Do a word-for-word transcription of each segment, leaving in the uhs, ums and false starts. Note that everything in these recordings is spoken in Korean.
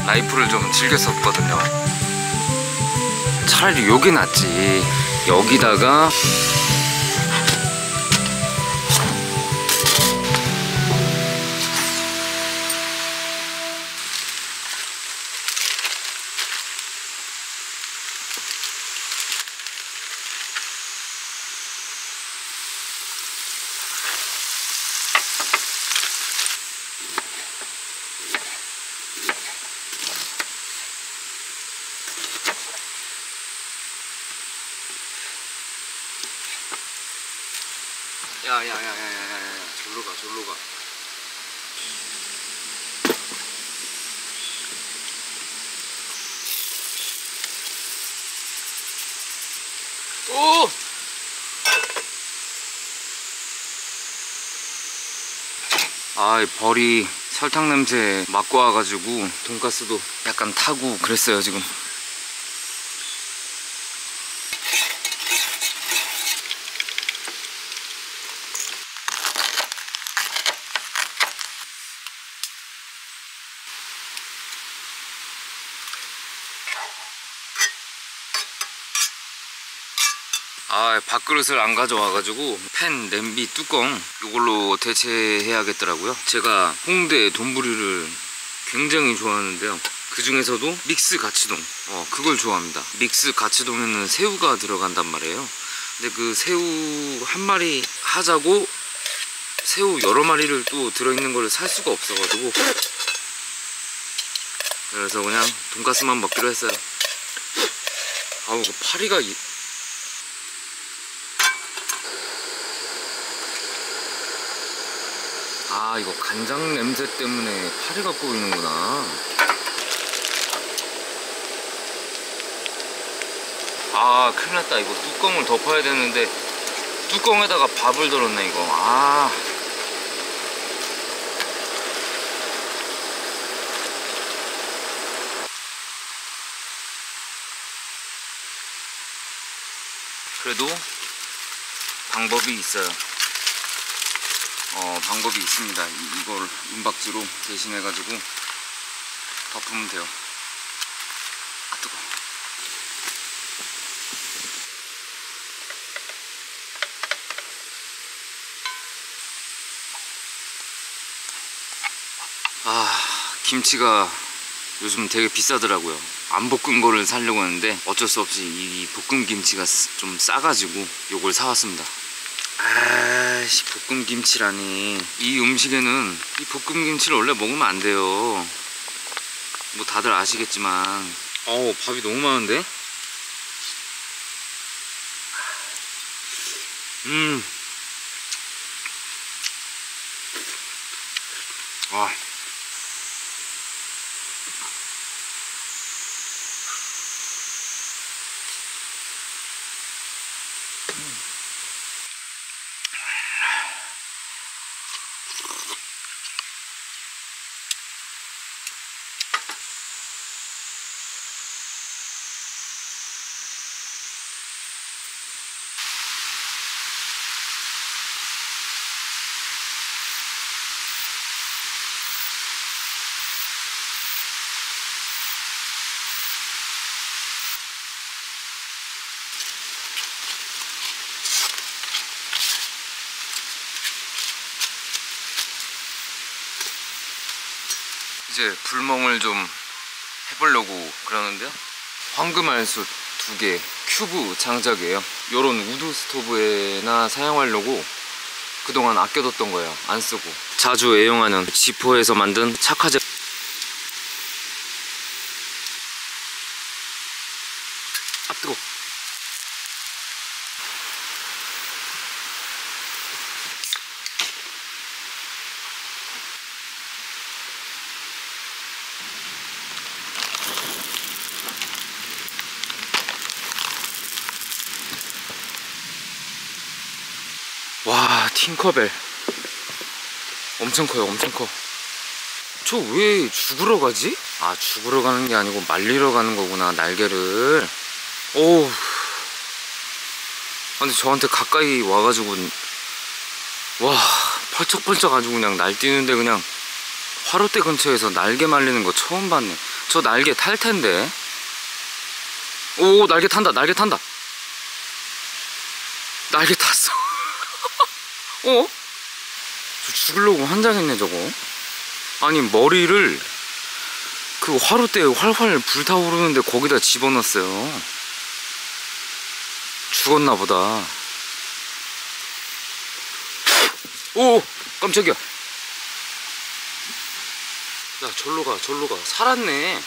라이프를 좀 즐겼었거든요. 차라리 여기 낫지. 여기다가 야야야야야야야 절로 가 절로 가. 오! 아, 이 벌이 설탕 냄새 맡고 와가지고 돈가스도 약간 타고 그랬어요 지금. 아, 밥그릇을 안 가져와가지고 팬, 냄비, 뚜껑 이걸로 대체해야겠더라고요. 제가 홍대 돈부리를 굉장히 좋아하는데요, 그 중에서도 믹스 가치동, 어 그걸 좋아합니다. 믹스 가치동에는 새우가 들어간단 말이에요. 근데 그 새우 한 마리 하자고 새우 여러 마리를 또 들어있는 걸 살 수가 없어가지고 그래서 그냥 돈가스만 먹기로 했어요. 아우, 그 파리가 이... 아, 이거 간장 냄새 때문에 파리가 꼬이는구나. 아, 큰일 났다. 이거 뚜껑을 덮어야 되는데 뚜껑에다가 밥을 덜었네 이거. 아, 그래도 방법이 있어요. 어 방법이 있습니다. 이, 이걸 은박지로 대신해 가지고 덮으면 돼요. 아, 뜨거. 아, 김치가 요즘 되게 비싸더라고요. 안 볶은 거를 사려고 했는데 어쩔 수 없이 이 볶음 김치가 좀 싸가지고 요걸 사왔습니다. 아이씨, 볶음김치라니. 이 음식에는 이 볶음김치를 원래 먹으면 안 돼요. 뭐 다들 아시겠지만. 어우, 밥이 너무 많은데? 음. 아. 이제 불멍을 좀 해보려고 그러는데요, 황금알숯 두 개 큐브 장작이에요. 요런 우드 스토브에나 사용하려고 그동안 아껴뒀던 거예요. 안 쓰고 자주 애용하는 지포에서 만든 착화제. 아, 뜨거. 와, 팅커벨 엄청 커요. 엄청 커. 저 왜 죽으러 가지? 아, 죽으러 가는 게 아니고 말리러 가는 거구나, 날개를. 오우. 근데 저한테 가까이 와가지고 와, 펄쩍펄쩍 아주 그냥 날뛰는데 그냥 화롯대 근처에서 날개 말리는 거 처음 봤네. 저 날개 탈 텐데. 오, 날개 탄다, 날개 탄다. 날개 탔어. 어? 저 죽으려고 환장했네 저거. 아니 머리를 그 화로대에 활활 불타오르는데 거기다 집어넣었어요. 죽었나보다. 오, 깜짝이야. 야, 절로 가, 절로 가. 살았네.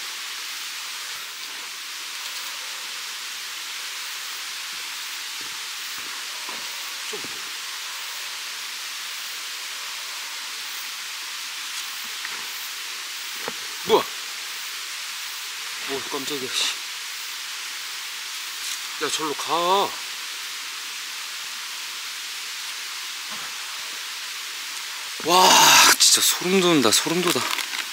좀. 뭐야? 오, 깜짝이야. 야, 절로 가. 와, 진짜 소름 돋는다, 소름 돋아.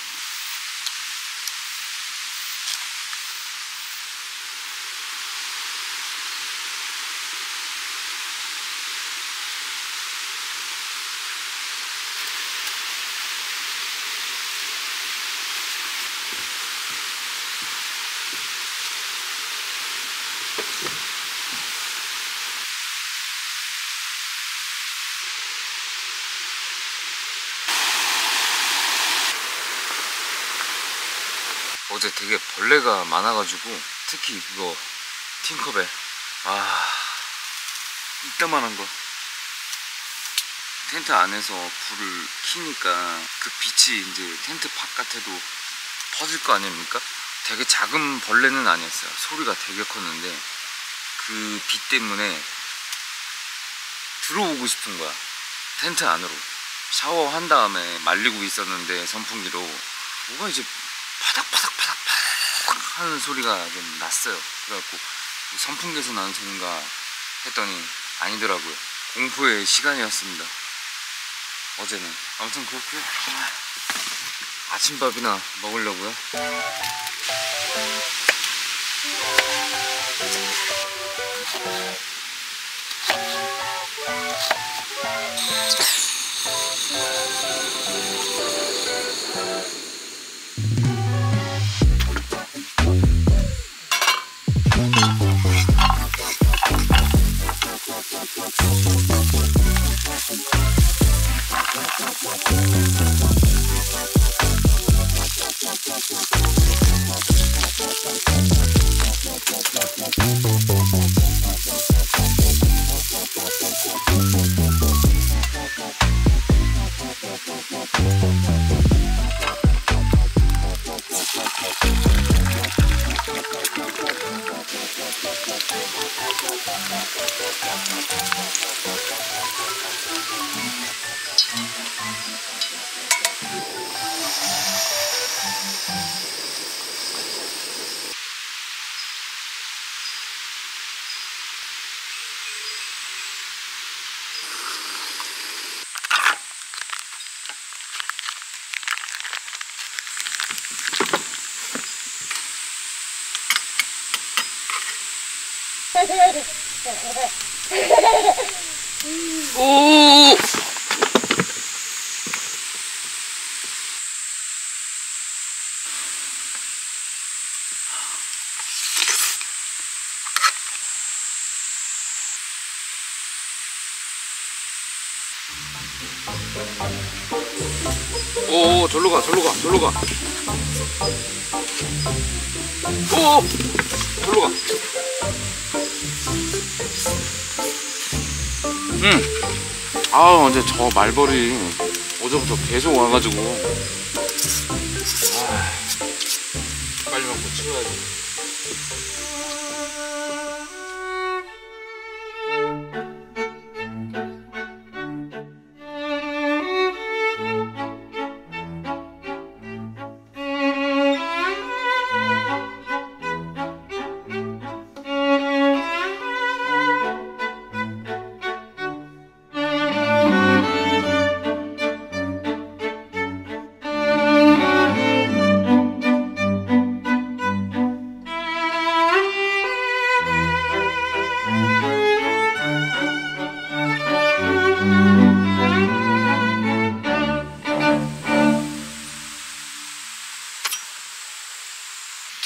어제 되게 벌레가 많아가지고 특히 그거 팅커벨, 아 이따만한 거 텐트 안에서 불을 켜니까 그 빛이 이제 텐트 바깥에도 퍼질 거 아닙니까? 되게 작은 벌레는 아니었어요. 소리가 되게 컸는데 그 빛 때문에 들어오고 싶은 거야, 텐트 안으로. 샤워한 다음에 말리고 있었는데 선풍기로 뭐가 이제 파닥파닥파닥 파닥 하는 소리가 좀 났어요. 그래갖고 선풍기에서 나는 소리인가 했더니 아니더라고요. 공포의 시간이었습니다, 어제는. 아무튼 그렇고요. 아침밥이나 먹으려고요. 오! 오, 절로 가, 절로 가, 절로 가. 오, 절로 가. 응. 아, 근데 저 말벌이 어제부터 계속 와가지고, 아, 빨리 먹고 치워야지.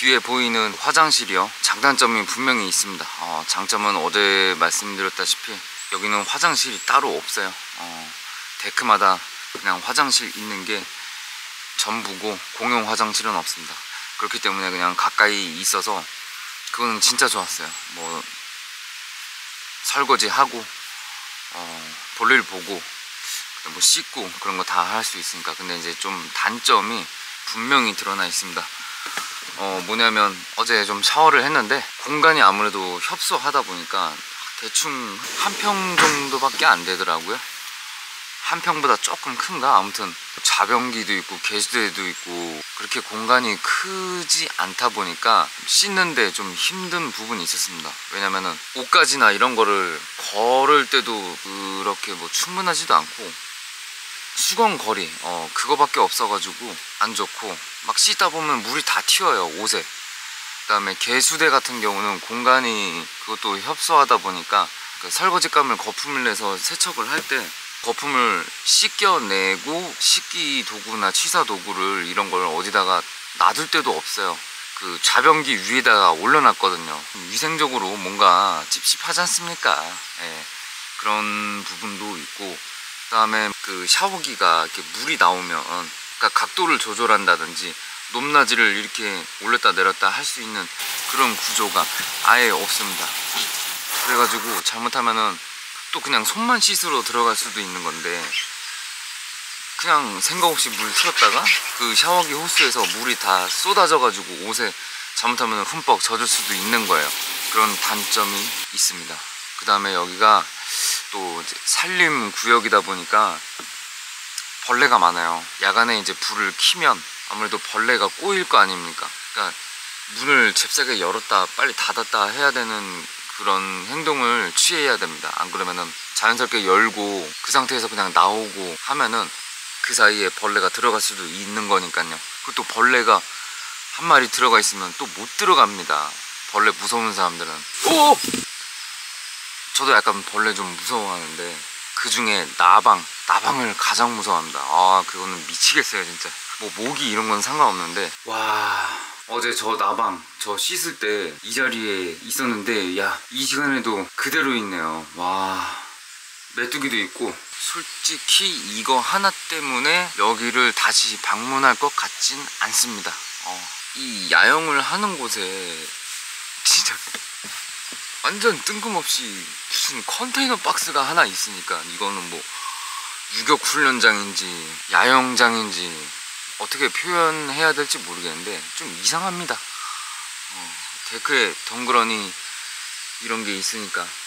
뒤에 보이는 화장실이요, 장단점이 분명히 있습니다. 어, 장점은 어제 말씀드렸다시피 여기는 화장실이 따로 없어요. 어, 데크마다 그냥 화장실 있는 게 전부고 공용 화장실은 없습니다. 그렇기 때문에 그냥 가까이 있어서 그거는 진짜 좋았어요. 뭐 설거지하고 어, 볼일 보고 뭐 씻고 그런 거 다 할 수 있으니까. 근데 이제 좀 단점이 분명히 드러나 있습니다. 어 뭐냐면 어제 좀 샤워를 했는데 공간이 아무래도 협소하다 보니까 대충 한 평 정도밖에 안 되더라고요. 한 평보다 조금 큰가? 아무튼 자변기도 있고 개수대도 있고 그렇게 공간이 크지 않다 보니까 씻는데 좀 힘든 부분이 있었습니다. 왜냐면은 옷가지나 이런 거를 걸을 때도 그렇게 뭐 충분하지도 않고 수건 거리 어 그거밖에 없어가지고 안 좋고, 막 씻다 보면 물이 다 튀어요 옷에. 그 다음에 개수대 같은 경우는 공간이 그것도 협소하다 보니까 그 설거지감을 거품을 내서 세척을 할 때 거품을 씻겨내고 식기 도구나 취사 도구를 이런 걸 어디다가 놔둘 데도 없어요. 그 좌변기 위에다가 올려놨거든요. 위생적으로 뭔가 찝찝하지 않습니까? 예, 그런 부분도 있고, 그 다음에 그 샤워기가 이렇게 물이 나오면 그러니까 각도를 조절한다든지 높낮이를 이렇게 올렸다 내렸다 할 수 있는 그런 구조가 아예 없습니다. 그래가지고 잘못하면은 또 그냥 손만 씻으러 들어갈 수도 있는 건데 그냥 생각 없이 물 틀었다가 그 샤워기 호스에서 물이 다 쏟아져 가지고 옷에 잘못하면 흠뻑 젖을 수도 있는 거예요. 그런 단점이 있습니다. 그 다음에 여기가 또 이제 산림 구역이다 보니까 벌레가 많아요. 야간에 이제 불을 켜면 아무래도 벌레가 꼬일 거 아닙니까? 그러니까 문을 잽싸게 열었다 빨리 닫았다 해야 되는 그런 행동을 취해야 됩니다. 안 그러면은 자연스럽게 열고 그 상태에서 그냥 나오고 하면은 그 사이에 벌레가 들어갈 수도 있는 거니까요. 그리고 또 벌레가 한 마리 들어가 있으면 또 못 들어갑니다. 벌레 무서운 사람들은. 오! 저도 약간 벌레 좀 무서워하는데 그 중에 나방, 나방을 가장 무서워합니다. 아, 그거는 미치겠어요 진짜. 뭐 모기 이런 건 상관없는데, 와, 어제 저 나방 저 씻을 때 이 자리에 있었는데 야, 이 시간에도 그대로 있네요. 와, 메뚜기도 있고. 솔직히 이거 하나 때문에 여기를 다시 방문할 것 같진 않습니다. 어, 이 야영을 하는 곳에 진짜 완전 뜬금없이 무슨 컨테이너 박스가 하나 있으니까 이거는 뭐 유격 훈련장인지 야영장인지 어떻게 표현해야 될지 모르겠는데 좀 이상합니다. 어, 데크에 덩그러니 이런 게 있으니까